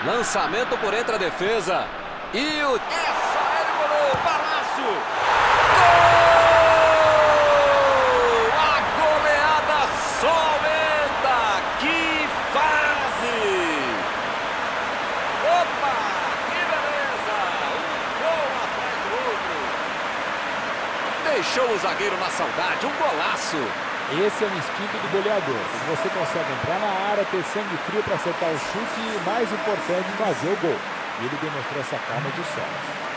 Lançamento por entre a defesa. E o... Essa ele golou, Palácio! Gol! A goleada só aumenta! Que fase! Opa! Que beleza! Um gol atrás do outro. Deixou o zagueiro na saudade, um golaço. Esse é o instinto do goleador. Você consegue entrar na área, ter sangue frio para acertar o chute e, mais importante, fazer o gol. E ele demonstrou essa calma de sobra.